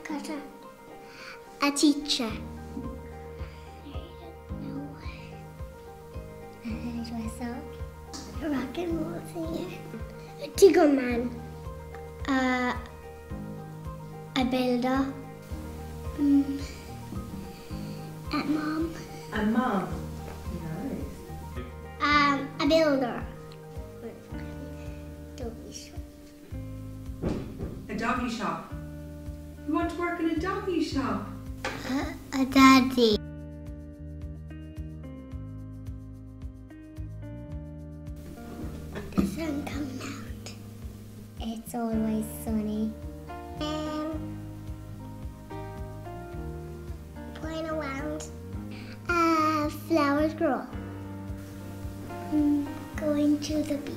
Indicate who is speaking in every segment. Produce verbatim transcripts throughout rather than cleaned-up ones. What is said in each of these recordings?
Speaker 1: cutter. A teacher. A hairdresser. A rock and roll singer. A Tigger man. Uh, a builder. Mm. A mom.
Speaker 2: A mom. Nice.
Speaker 1: Um, a builder. Doggy shop.
Speaker 2: A doggy shop. You want to work in a doggy shop?
Speaker 1: Uh, a daddy. The sun coming out. It's always sunny. Um, playing around. Uh, flowers grow. Mm, going to the beach.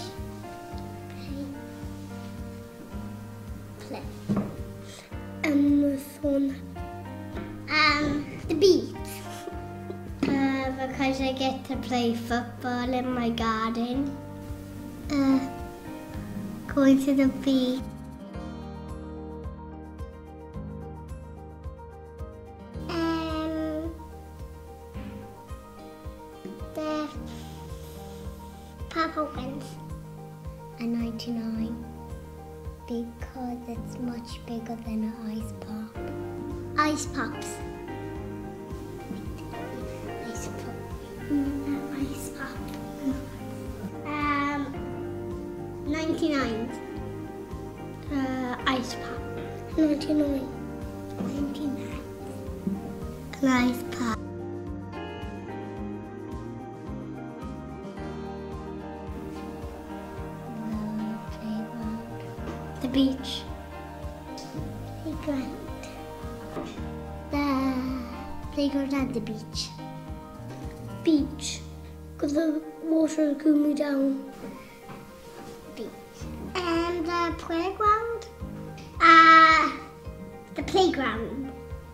Speaker 1: Play. Um, the sun. Um, the beach. Uh, because I get to play football in my garden. Uh, going to the beach. Um, the Papa wins a ninety-nine because it's much bigger than an ice pop. Ice pops. Ice pop. Mm, ice pop. Um, ninety-nine. Uh, ice pop. ninety-nine. ninety-nine. An ice pop. The playground. The beach. Playground. The playground at the beach. Beach. Because the water will cool me down. Beach. And the playground? Uh, the playground.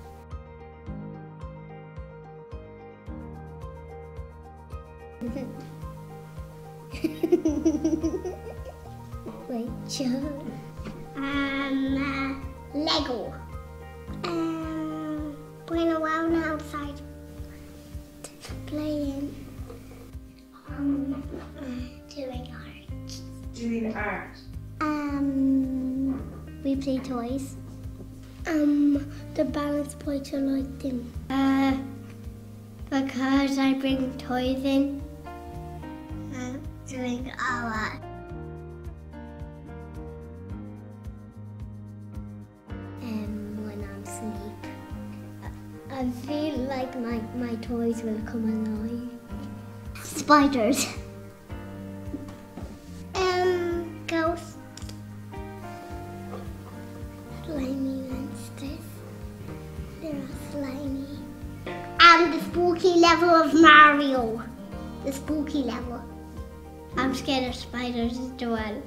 Speaker 1: Wait, Joe. Um, uh, Lego. Um, playing around outside. Playing. Um, uh, doing art.
Speaker 2: Doing art.
Speaker 1: Um, we play toys. Um, the balance boys are like them. Uh, because I bring toys in. Uh, doing art. Um, when I'm asleep. I feel like my, my toys will come alive. Spiders. Um, ghosts. Slimy monsters. They're all slimy. And the spooky level of Mario. The spooky level. I'm scared of spiders as well.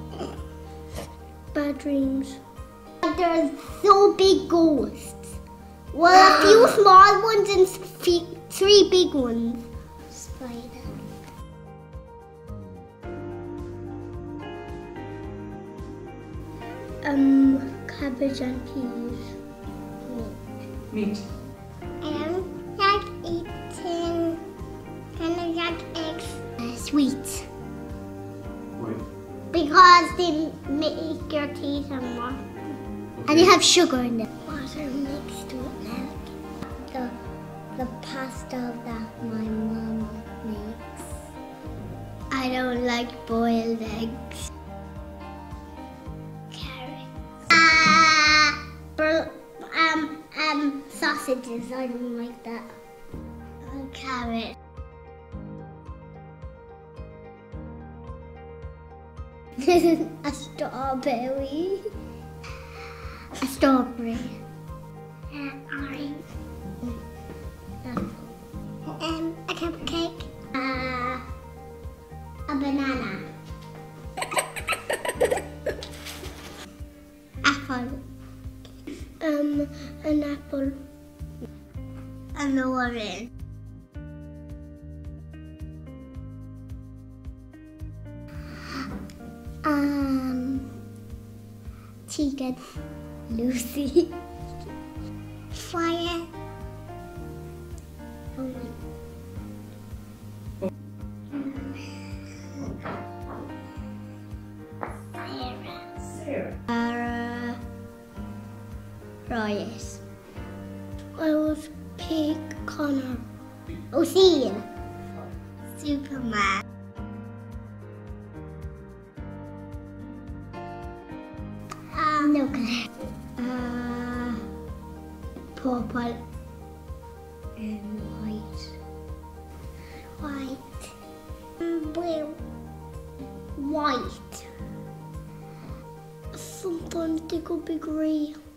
Speaker 1: Bad dreams. There's so big ghosts. Well, a few small ones and three big ones. Spider. Um, cabbage and peas. Meat.
Speaker 2: Meat.
Speaker 1: Um, like eating kind of like eggs. Uh, sweets.
Speaker 3: Why?
Speaker 1: Because they make your teeth and more. And they have sugar in them. Water mixed with milk. The, the pasta that my mom makes. I don't like boiled eggs. Carrots. Ah, uh, um, um, sausages. I don't like that. Uh, carrot. A strawberry. A strawberry. An orange. Um, a cupcake. Uh, a banana. Apple. Um, an apple. An orange. Um, chicken. Lucy. Fire. Oh my.
Speaker 2: Sarah.
Speaker 1: Sarah. Reyes. I was Pig Connor. O'Seal. Superman. Uh, no colour. Uh, purple and white. White. And blue. White. Sometimes they could be grey.